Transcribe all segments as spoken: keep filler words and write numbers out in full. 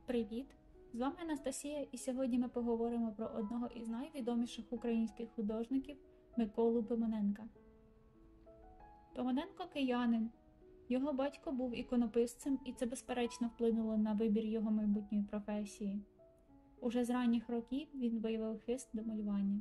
Привіт! З вами Анастасія, і сьогодні ми поговоримо про одного із найвідоміших українських художників Миколу Пимоненка. Пимоненко – киянин. Його батько був іконописцем, і це безперечно вплинуло на вибір його майбутньої професії. Уже з ранніх років він виявив хист до малювання.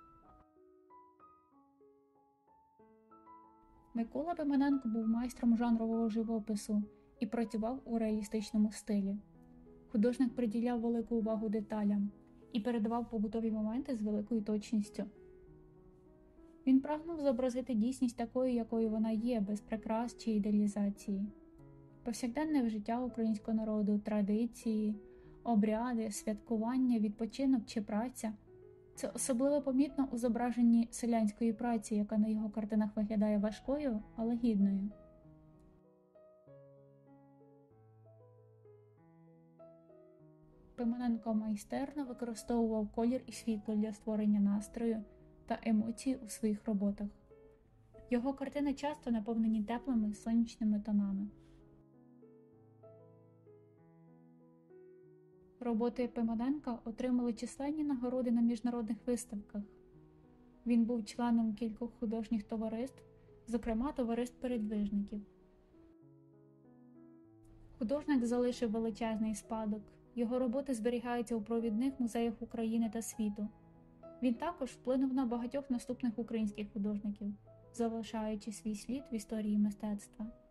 Микола Пимоненко був майстром жанрового живопису і працював у реалістичному стилі. Художник приділяв велику увагу деталям і передавав побутові моменти з великою точністю. Він прагнув зобразити дійсність такою, якою вона є, без прикрас чи ідеалізації. Повсякденне життя українського народу, традиції, обряди, святкування, відпочинок чи праця – це особливо помітно у зображенні селянської праці, яка на його картинах виглядає важкою, але гідною. Пимоненко майстерно використовував колір і світло для створення настрою та емоцій у своїх роботах. Його картини часто наповнені теплими сонячними тонами. Роботи Пимоненка отримали численні нагороди на міжнародних виставках. Він був членом кількох художніх товариств, зокрема товариств передвижників. Художник залишив величезний спадок. Його роботи зберігаються у провідних музеях України та світу. Він також вплинув на багатьох наступних українських художників, залишаючи свій слід в історії мистецтва.